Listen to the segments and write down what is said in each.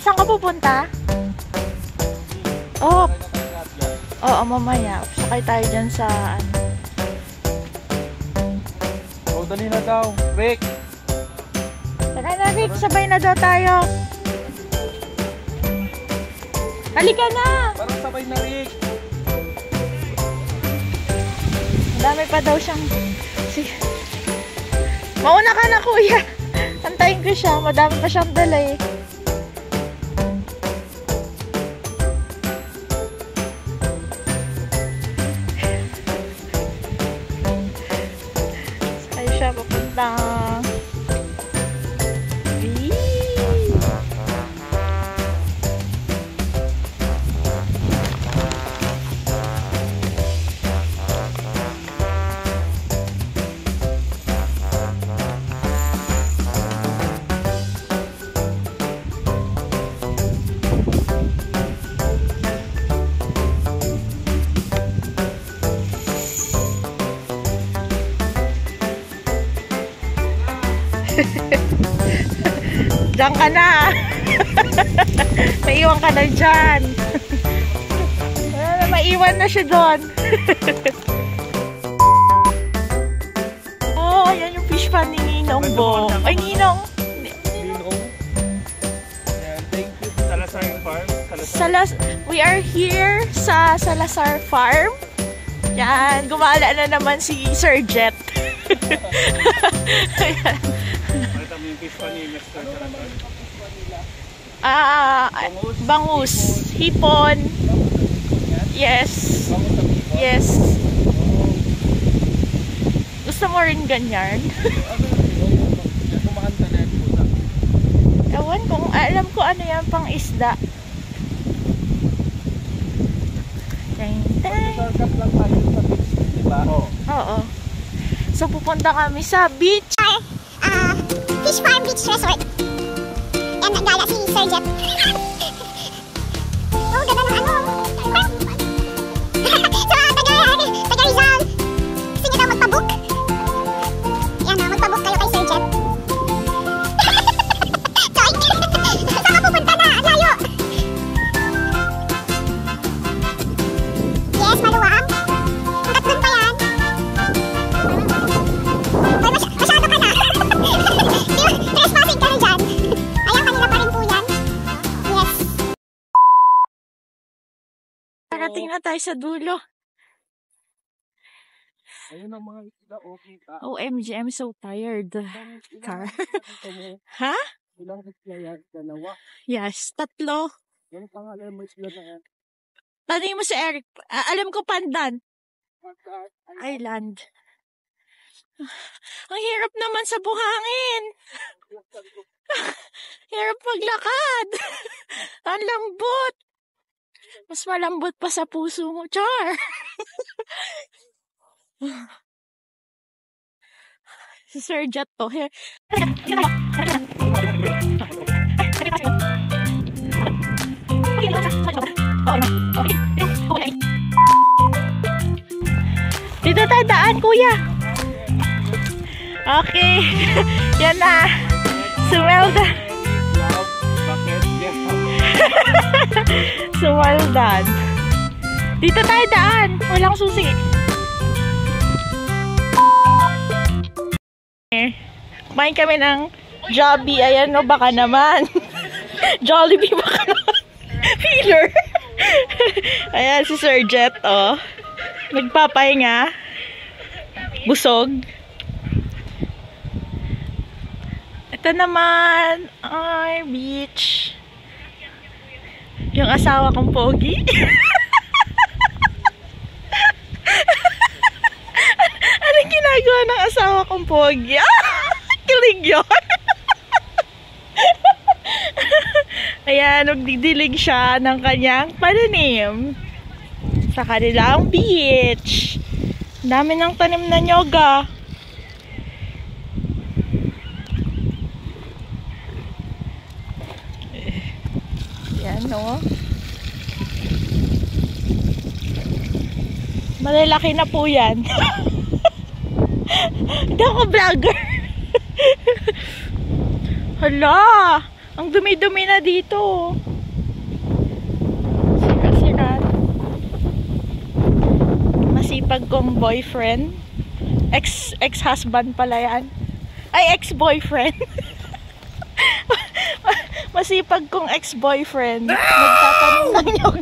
Saan ka pupunta? Oh. Oo, mamaya. Sakay tayo dyan sa ano. Oh, dali na daw. Rick! Tara na, Rick. Sabay na daw tayo. Halika na! Parang sabay na, Rick. Madami pa daw siyang... Mauna ka na, kuya. Antayin ko siya. Madami pa siyang dala eh. Sakay siya papunta. Diyan ka na. Maiwan ka na dyan. Maiwan na siya doon. Oh, ayan yung fish pan ni Ninong Bo. Ay, Ninong. Ninong. Thank you. Salazar Farm. We are here sa Salazar Farm. Yan, gumala na naman si Sir Jet. Ayan. Bangus, hipon. Yes. Yes. Gusto mo rin ganyan? Ewan kung alam ko ano yan pang isda. Oo. So pupunta kami sa beach. Fish Farm Beach Resort. Yan, nagdala si Sir Jet. Oh, ganda ng ano. Taga Rizal. Gusto nyo daw magpabook? Yan na, magpabook kayo kay Sir Jet. Saan ka pupunta na? Layo. Yes, maluwang. Hanggat dun pa yan. Ay, masyado ka na. Trespassing ka na dyan. Ayan, kanina pa rin po yan. Yes. Parating na tayo sa dulo. Ayun ang mga isda. Okay ka. OMG, I'm so tired. Car. Ha? Ilang isla yan? Dalawa. Yes, 3. Yung pangalan mo isla na yan. Tanong mo si Eric. Alam ko Pandan. Island. Ang hirap naman sa buhangin. Hirap maglakad. Ang lambot. Mas malambot pa sa puso mo, Char. Si Sir Jet to. Here. Dito tayo daan, kuya. Okay. Yan na. Sumelda. Sumeldan. Dito tayo daan. Walang susi. Kumain kami ng Jollibee. Ayan, no, baka naman. Jollibee, baka naman. Feeler. Ayan, si Sir Jet, oh. Nagpapahinga. Busog. Ito naman, ay, beach. Yung asawa kong pogi. Anong ginagawa ng asawa kong pogi? Kilig yun. Ayan, nagdidilig siya ng kanyang pananim sa kanilang beach. Dami ng tanim na nyoga. Yan, no? Malalaki na po yan. Hindi ako vlogger. Hala! Ang dumi-dumi na dito. Sira-sira. Masipag kong boyfriend. Ex-husband pala yan. Ay, ex-boyfriend. Masipag kong ex-boyfriend. Nagtatanong ng nyog.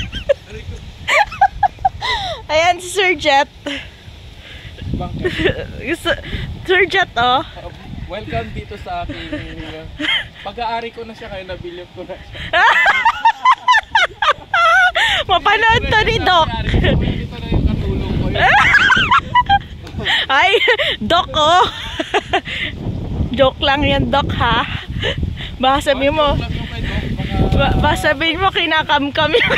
Ayan si Sir Jet. Sir Jet, oh. Welcome dito sa aking pag-aari ko na siya kaya nabilib ko na siya. Mapanood to ni Doc. Ito na yung katulong ko. Ay, Doc, oh. Joke lang yan, Doc, ha. Baka sabihin mo, baka sabihin mo kinakam-kam yun.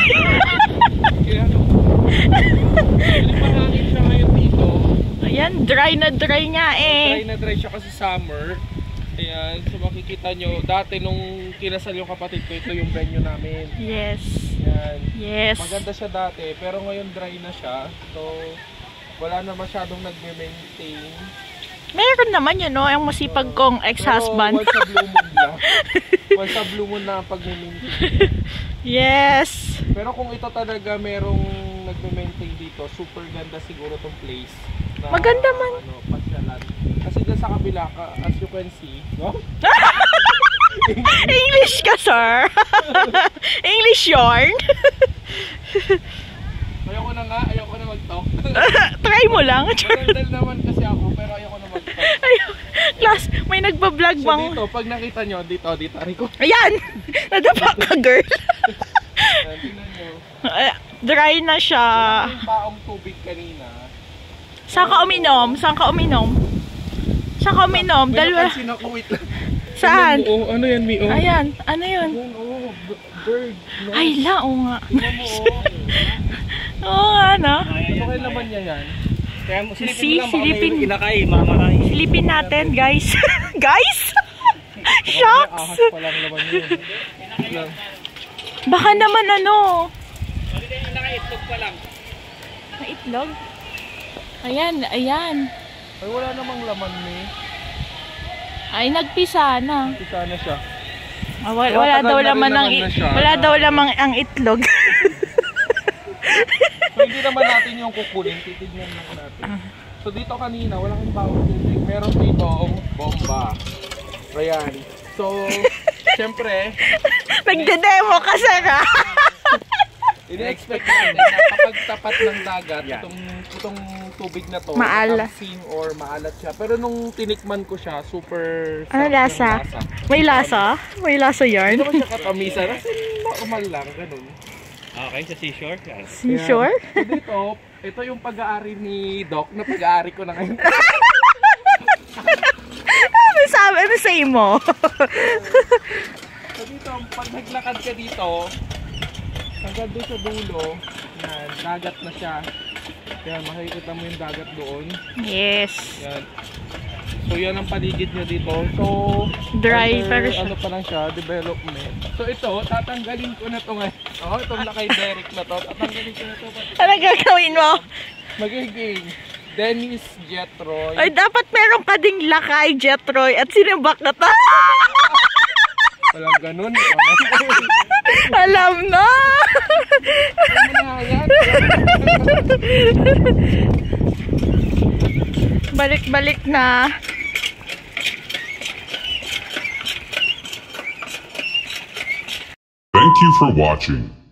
Mahangin siya ngayon dito. Ayan, dry na nga eh. Dry na dry siya kasi summer. Ayan, so makikita nyo, dati nung kinasal yung kapatid ko, ito yung venue namin. Yes. Ayan. Yes. Maganda siya dati, pero ngayon dry na siya. So, wala na masyadong nagme-maintain. Meron naman yun, no? Yung masipag kong ex-husband. Pero once a blue moon lang. Once a blue moon na ang pag-maintain. Yes. Pero kung ito talaga merong nagme-maintain dito, super ganda siguro tong place. Na, Maganda man. Ano, pasyalan. Kasi dyan sa kabila, as you can see, no? English ka, sir. English yarn. Ayoko na nga, ayoko na mag-talk. Try mo lang. Madaldal naman kasi ako, pero ayoko na mag-talk. Class, may nagbablog So bang... dito, pag nakita nyo, dito, Rico. Ayan! Nadapa ka, girl. Tingnan nyo. Dry na siya. Yung baong tubig kanina. Saan ka uminom? Saan ka uminom? Saan ka uminom? May Dalawa. napansin ako, wait lang. Saan? Tingnan mo, oh, ano yan, Mi? Oh. Ayan. Ano yun? Ayan, oh, bird. No? Ay, lao nga. Tingnan mo, oh. Oo nga, no? Ano kayo naman niya yan? Kaya mo, Silipin. Inakay, mamatay. Silipin natin, guys. Guys? Shucks! Ahas pa lang naman yun. Baka naman ano? Nakaitlog pa lang. Na itlog? Ayan, ayan. Ay, wala namang laman, Mi. Ay, nagpisa na. Pisa na siya. Ah, wala daw laman ang wala daw lamang ang itlog. So, hindi naman natin yung kukunin, titignan lang natin. So dito kanina, wala kang bawang tubig. Meron dito bomba. Ayan. So, syempre, Nagde-demo ka, sir, ha? ini-expect natin na kapag tapat ng dagat, itong tubig na to, asin or maalat siya. Pero nung tinikman ko siya, super Ano lasa? May lasa? May lasa yarn? Hindi naman siya katamisan. Kasi normal lang, ganun. Okay, sa seashore? Yes. Seashore? So dito, ito yung pag-aari ni Doc na pag-aari ko na ngayon. Ano sabi? Ano say mo? So dito, pag naglakad ka dito, hanggang doon sa dulo, yan, dagat na siya. Yan, makikita mo yung dagat doon. Yes. Yan. So yan ang paligid nyo dito. So, Dry under, pero siya. ano pa lang siya, development. So ito, tatanggalin ko na ito ngayon. Oh, itong lakay Derek na to. Tatanggalin ko na ito. Ano gagawin mo? Magiging Dennis Jetroy. Ay, dapat meron ka ding lakay, Jetroy, at sinibak na ta. Walang ganun. Alam na! Balik-balik na. Thank you for watching.